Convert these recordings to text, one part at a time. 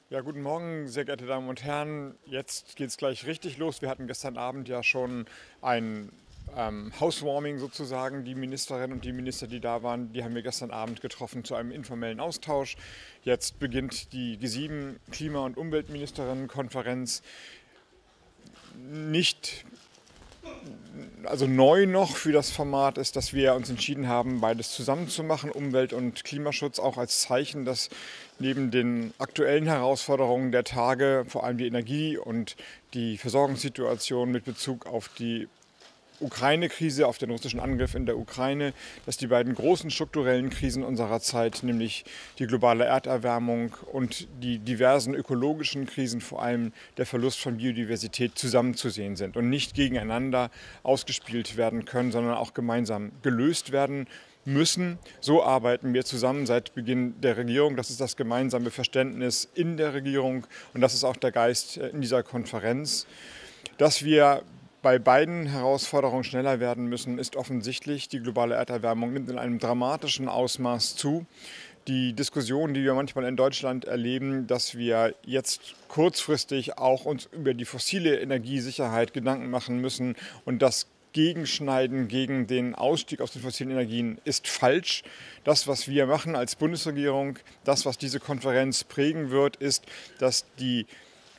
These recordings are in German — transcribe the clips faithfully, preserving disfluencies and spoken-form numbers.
Ja, guten Morgen, sehr geehrte Damen und Herren. Jetzt geht es gleich richtig los. Wir hatten gestern Abend ja schon ein ähm, Housewarming sozusagen. Die Ministerinnen und die Minister, die da waren, die haben wir gestern Abend getroffen zu einem informellen Austausch. Jetzt beginnt die G sieben Klima- und Umweltministerinnenkonferenz. Nicht Also neu noch für das Format ist, dass wir uns entschieden haben, beides zusammen zu machen, Umwelt- und Klimaschutz, auch als Zeichen, dass neben den aktuellen Herausforderungen der Tage, vor allem die Energie- und die Versorgungssituation mit Bezug auf die Ukraine-Krise, auf den russischen Angriff in der Ukraine, dass die beiden großen strukturellen Krisen unserer Zeit, nämlich die globale Erderwärmung und die diversen ökologischen Krisen, vor allem der Verlust von Biodiversität, zusammenzusehen sind und nicht gegeneinander ausgespielt werden können, sondern auch gemeinsam gelöst werden müssen. So arbeiten wir zusammen seit Beginn der Regierung. Das ist das gemeinsame Verständnis in der Regierung und das ist auch der Geist in dieser Konferenz. Dass wir bei beiden Herausforderungen schneller werden müssen, ist offensichtlich. Die globale Erderwärmung nimmt in einem dramatischen Ausmaß zu. Die Diskussion, die wir manchmal in Deutschland erleben, dass wir jetzt kurzfristig auch uns über die fossile Energiesicherheit Gedanken machen müssen und das Gegenschneiden gegen den Ausstieg aus den fossilen Energien ist falsch. Das, was wir machen als Bundesregierung, das, was diese Konferenz prägen wird, ist, dass die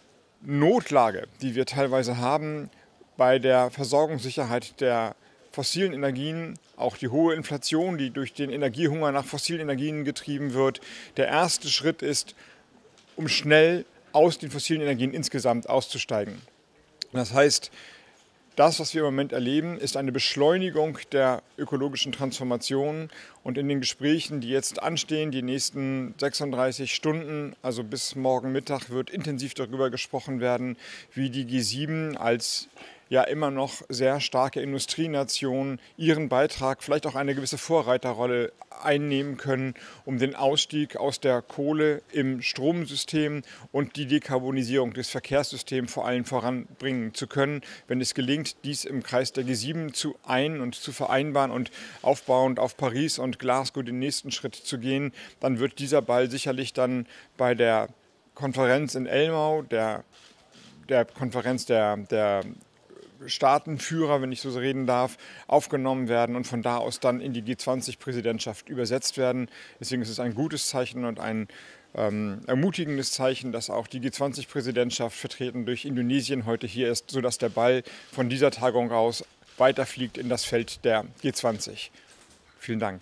Notlage, die wir teilweise haben, bei der Versorgungssicherheit der fossilen Energien, auch die hohe Inflation, die durch den Energiehunger nach fossilen Energien getrieben wird, der erste Schritt ist, um schnell aus den fossilen Energien insgesamt auszusteigen. Das heißt, das, was wir im Moment erleben, ist eine Beschleunigung der ökologischen Transformation. Und in den Gesprächen, die jetzt anstehen, die nächsten sechsunddreißig Stunden, also bis morgen Mittag, wird intensiv darüber gesprochen werden, wie die G sieben als ja immer noch sehr starke Industrienation ihren Beitrag, vielleicht auch eine gewisse Vorreiterrolle einnehmen können, um den Ausstieg aus der Kohle im Stromsystem und die Dekarbonisierung des Verkehrssystems vor allem voranbringen zu können. Wenn es gelingt, dies im Kreis der G sieben zu ein- und zu vereinbaren und aufbauend auf Paris und Glasgow den nächsten Schritt zu gehen, dann wird dieser Ball sicherlich dann bei der Konferenz in Elmau, der, der Konferenz der, der Staatenführer, wenn ich so reden darf, aufgenommen werden und von da aus dann in die G zwanzig-Präsidentschaft übersetzt werden. Deswegen ist es ein gutes Zeichen und ein ähm, ermutigendes Zeichen, dass auch die G zwanzig-Präsidentschaft vertreten durch Indonesien heute hier ist, sodass der Ball von dieser Tagung aus weiterfliegt in das Feld der G zwanzig. Vielen Dank.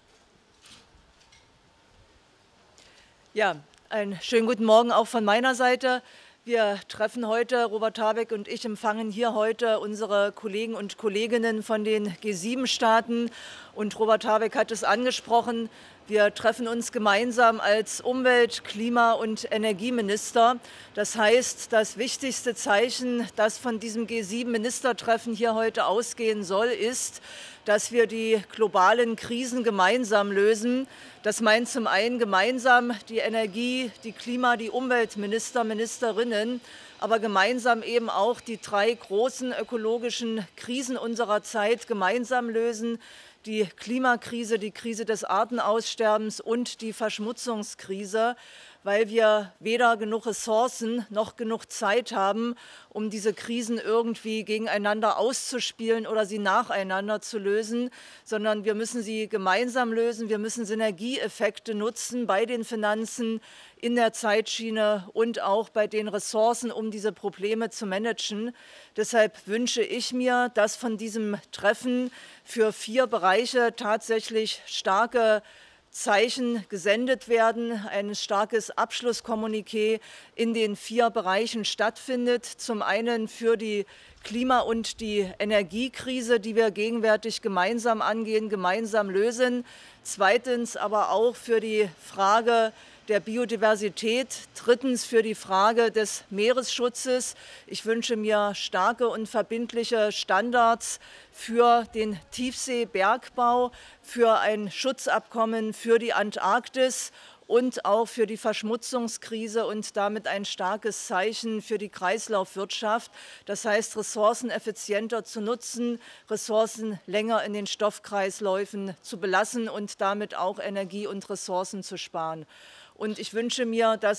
Ja, einen schönen guten Morgen auch von meiner Seite. Wir treffen heute, Robert Habeck und ich empfangen hier heute unsere Kollegen und Kolleginnen von den G sieben Staaten. Und Robert Habeck hat es angesprochen, wir treffen uns gemeinsam als Umwelt-, Klima- und Energieminister. Das heißt, das wichtigste Zeichen, das von diesem G sieben Ministertreffen hier heute ausgehen soll, ist, dass wir die globalen Krisen gemeinsam lösen. Das meint zum einen gemeinsam die Energie-, die Klima-, die Umweltminister, Ministerinnen, aber gemeinsam eben auch die drei großen ökologischen Krisen unserer Zeit gemeinsam lösen. Die Klimakrise, die Krise des Artenaussterbens und die Verschmutzungskrise, weil wir weder genug Ressourcen noch genug Zeit haben, um diese Krisen irgendwie gegeneinander auszuspielen oder sie nacheinander zu lösen, sondern wir müssen sie gemeinsam lösen. Wir müssen Synergieeffekte nutzen bei den Finanzen, in der Zeitschiene und auch bei den Ressourcen, um diese Probleme zu managen. Deshalb wünsche ich mir, dass von diesem Treffen für vier Bereiche tatsächlich starke Zeichen gesendet werden, ein starkes Abschlusskommuniqué in den vier Bereichen stattfindet. Zum einen für die Klima- und die Energiekrise, die wir gegenwärtig gemeinsam angehen, gemeinsam lösen. Zweitens aber auch für die Frage der Biodiversität, drittens für die Frage des Meeresschutzes. Ich wünsche mir starke und verbindliche Standards für den Tiefseebergbau, für ein Schutzabkommen für die Antarktis und auch für die Verschmutzungskrise und damit ein starkes Zeichen für die Kreislaufwirtschaft. Das heißt, Ressourcen effizienter zu nutzen, Ressourcen länger in den Stoffkreisläufen zu belassen und damit auch Energie und Ressourcen zu sparen. Und ich wünsche mir, dass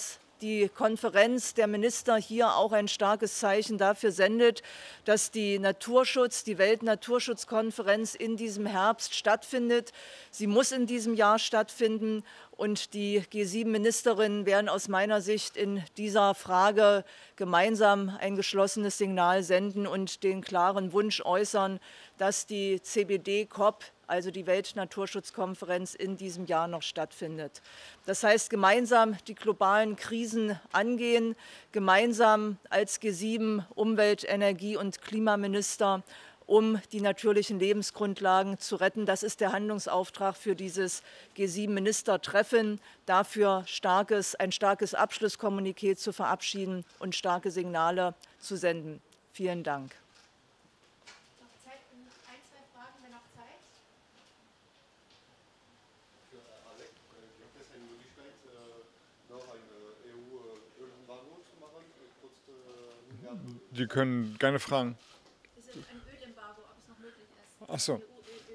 die Konferenz der Minister hier auch ein starkes Zeichen dafür sendet, dass die Naturschutz, die Weltnaturschutzkonferenz in diesem Herbst stattfindet. Sie muss in diesem Jahr stattfinden und die G sieben Ministerinnen werden aus meiner Sicht in dieser Frage gemeinsam ein geschlossenes Signal senden und den klaren Wunsch äußern, dass die C B D COP, also die Weltnaturschutzkonferenz, in diesem Jahr noch stattfindet. Das heißt, gemeinsam die globalen Krisen angehen, gemeinsam als G sieben Umwelt-, Energie- und Klimaminister, um die natürlichen Lebensgrundlagen zu retten. Das ist der Handlungsauftrag für dieses G sieben Ministertreffen, dafür starkes, ein starkes Abschlusskommuniqué zu verabschieden und starke Signale zu senden. Vielen Dank. Sie können gerne fragen. Ist es ein Ölembargo, ob es noch möglich ist? Ach so.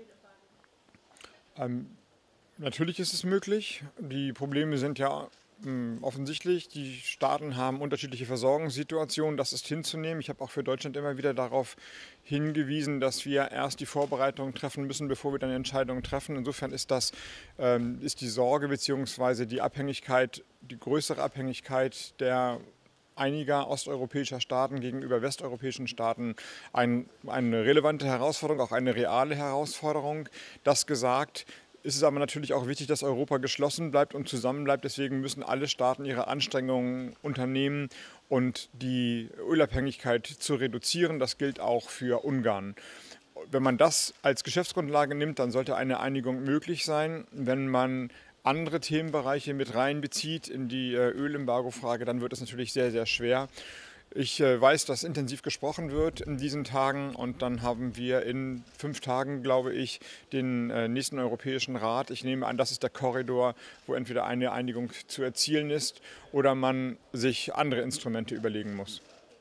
Ähm, natürlich ist es möglich. Die Probleme sind ja mh, offensichtlich. Die Staaten haben unterschiedliche Versorgungssituationen. Das ist hinzunehmen. Ich habe auch für Deutschland immer wieder darauf hingewiesen, dass wir erst die Vorbereitungen treffen müssen, bevor wir dann Entscheidungen treffen. Insofern ist das ähm, ist die Sorge bzw. die Abhängigkeit, die größere Abhängigkeit der einiger osteuropäischer Staaten gegenüber westeuropäischen Staaten ein, eine relevante Herausforderung, auch eine reale Herausforderung. Das gesagt, ist es aber natürlich auch wichtig, dass Europa geschlossen bleibt und zusammen bleibt. Deswegen müssen alle Staaten ihre Anstrengungen unternehmen und die Ölabhängigkeit zu reduzieren. Das gilt auch für Ungarn. Wenn man das als Geschäftsgrundlage nimmt, dann sollte eine Einigung möglich sein. Wenn man andere Themenbereiche mit reinbezieht in die äh, Ölembargo-Frage, dann wird es natürlich sehr, sehr schwer. Ich äh, weiß, dass intensiv gesprochen wird in diesen Tagen und dann haben wir in fünf Tagen, glaube ich, den äh, nächsten Europäischen Rat. Ich nehme an, das ist der Korridor, wo entweder eine Einigung zu erzielen ist oder man sich andere Instrumente überlegen muss.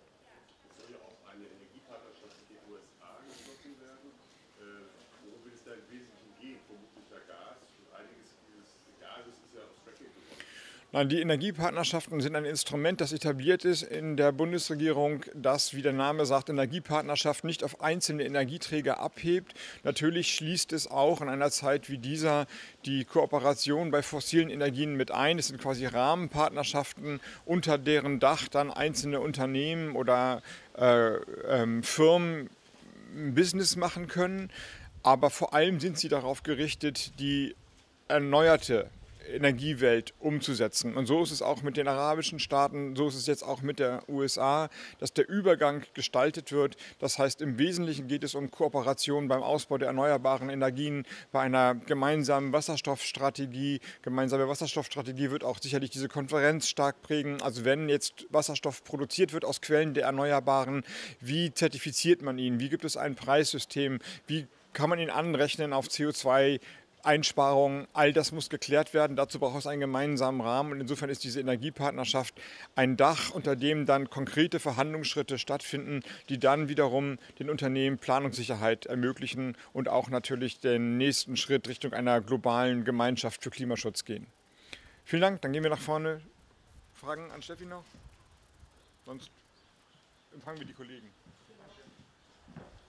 Die Energiepartnerschaften sind ein Instrument, das etabliert ist in der Bundesregierung, das, wie der Name sagt, Energiepartnerschaft nicht auf einzelne Energieträger abhebt. Natürlich schließt es auch in einer Zeit wie dieser die Kooperation bei fossilen Energien mit ein. Es sind quasi Rahmenpartnerschaften, unter deren Dach dann einzelne Unternehmen oder äh, ähm, Firmen Business machen können. Aber vor allem sind sie darauf gerichtet, die erneuerte Energiewelt umzusetzen. Und so ist es auch mit den arabischen Staaten, so ist es jetzt auch mit der U S A, dass der Übergang gestaltet wird. Das heißt, im Wesentlichen geht es um Kooperation beim Ausbau der erneuerbaren Energien, bei einer gemeinsamen Wasserstoffstrategie. Gemeinsame Wasserstoffstrategie wird auch sicherlich diese Konferenz stark prägen. Also wenn jetzt Wasserstoff produziert wird aus Quellen der Erneuerbaren, wie zertifiziert man ihn? Wie gibt es ein Preissystem? Wie kann man ihn anrechnen auf C O zwei Einsparungen, all das muss geklärt werden. Dazu braucht es einen gemeinsamen Rahmen. Und insofern ist diese Energiepartnerschaft ein Dach, unter dem dann konkrete Verhandlungsschritte stattfinden, die dann wiederum den Unternehmen Planungssicherheit ermöglichen und auch natürlich den nächsten Schritt Richtung einer globalen Gemeinschaft für Klimaschutz gehen. Vielen Dank. Dann gehen wir nach vorne. Fragen an Steffi noch? Sonst empfangen wir die Kollegen.